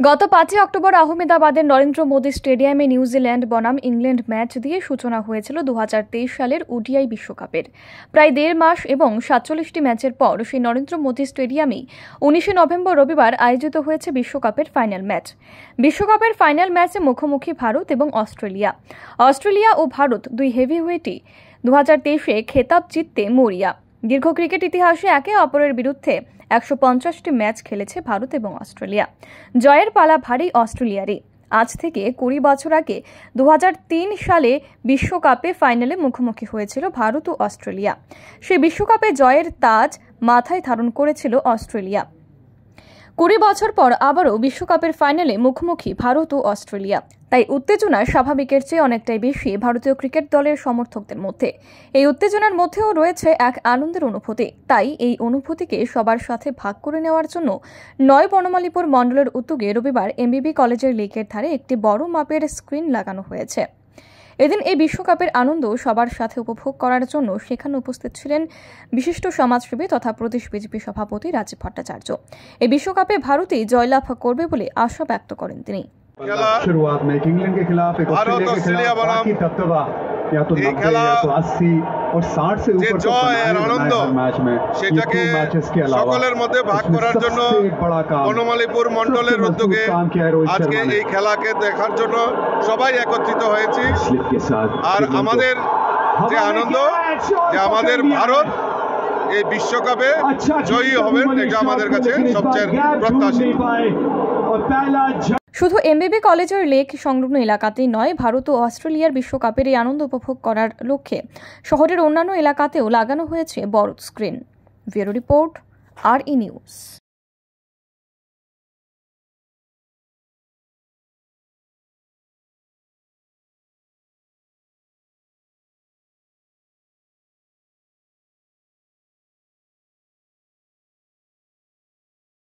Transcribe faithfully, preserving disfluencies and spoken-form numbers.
গত পাঁচই অক্টোবর আহমেদাবাদের নরেন্দ্র মোদী স্টেডিয়ামে নিউজিল্যান্ড বনাম ইংল্যান্ড ম্যাচ দিয়ে সূচনা হয়েছিল দু হাজার তেইশ সালের ওডিআই বিশ্বকাপের। প্রায় দেড় মাস এবং সাতচল্লিশটি ম্যাচের পর সেই নরেন্দ্র মোদী স্টেডিয়ামেই উনিশে নভেম্বর রবিবার আয়োজিত হয়েছে বিশ্বকাপের ফাইনাল ম্যাচ। বিশ্বকাপের ফাইনাল ম্যাচে মুখোমুখি ভারত এবং অস্ট্রেলিয়া। অস্ট্রেলিয়া ও ভারত দুই হেভিওয়েটই দু হাজার তেইশে খেতাব জিততে মরিয়া। দীর্ঘ ক্রিকেট ইতিহাসে একে অপরের বিরুদ্ধে একশো পঞ্চাশটি ম্যাচ খেলেছে ভারত এবং অস্ট্রেলিয়া। জয়ের পালা ভারী অস্ট্রেলিয়ারই। আজ থেকে কুড়ি বছর আগে দু হাজার তিন সালে বিশ্বকাপে ফাইনালে মুখোমুখি হয়েছিল ভারত ও অস্ট্রেলিয়া। সেই বিশ্বকাপে জয়ের তাজ মাথায় ধারণ করেছিল অস্ট্রেলিয়া। কুড়ি বছর পর আবারও বিশ্বকাপের ফাইনালে মুখোমুখি ভারত ও অস্ট্রেলিয়া। তাই উত্তেজনা স্বাভাবিকের চেয়ে অনেকটাই বেশি ভারতীয় ক্রিকেট দলের সমর্থকদের মধ্যে। এই উত্তেজনার মধ্যেও রয়েছে এক আনন্দের অনুভূতি। তাই এই অনুভূতিকে সবার সাথে ভাগ করে নেওয়ার জন্য নয় বনমালীপুর মণ্ডলের উদ্যোগে রবিবার এমবিবি কলেজের লেকের ধারে একটি বড় মাপের স্ক্রিন লাগানো হয়েছে। এদিন এই বিশ্বকাপের আনন্দ সবার সাথে উপভোগ করার জন্য সেখানে উপস্থিত ছিলেন বিশিষ্ট সমাজসেবী তথা প্রদেশ বিজেপি সভাপতি রাজীব ভট্টাচার্য। এই বিশ্বকাপে ভারতই জয়লাভ করবে বলে আশা ব্যক্ত করেন তিনি। शुरुआत में इंग्लैंड के खिलाफ एक ऑस्ट्रेलिया के खिलाफ बाकी दबदबा या तो नब्बे या तो अस्सी और साठ से ऊपर तो आनंद मैच में সেটাকে সকলের মধ্যে ভাগ করার জন্য বনমালীপুর মণ্ডলের উদ্যোগে আজকে এই খেলাকে দেখার জন্য সবাই একত্রিত হয়েছি। আর আমাদের যে আনন্দ যে আমাদের ভারত এই বিশ্বকাপে জয়ী হবেন, এটা আমাদের কাছে সবচেয়ে প্রত্যাশিত। শুধু এমবিবি কলেজের লেক সংলগ্ন এলাকাতেই নয়, ভারত ও অস্ট্রেলিয়ার বিশ্বকাপের এই আনন্দ উপভোগ করার লক্ষ্যে শহরের অন্যান্য এলাকাতেও লাগানো হয়েছে বড় স্ক্রিন। ব্যুরো রিপোর্ট, আর ই নিউজ।